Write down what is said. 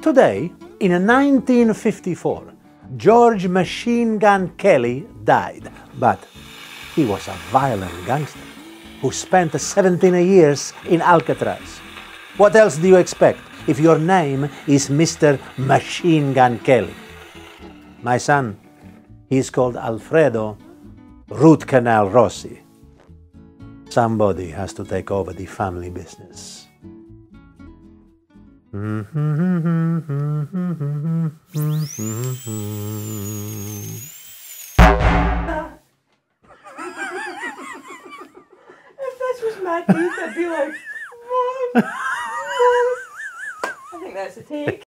Today, in 1954, George Machine Gun Kelly died, but he was a violent gangster who spent 17 years in Alcatraz. What else do you expect if your name is Mr. Machine Gun Kelly? My son, he's called Alfredo Root Canal Rossi. Somebody has to take over the family business. If this was my teeth, I'd be like, Mom, Mom. I think that's a take.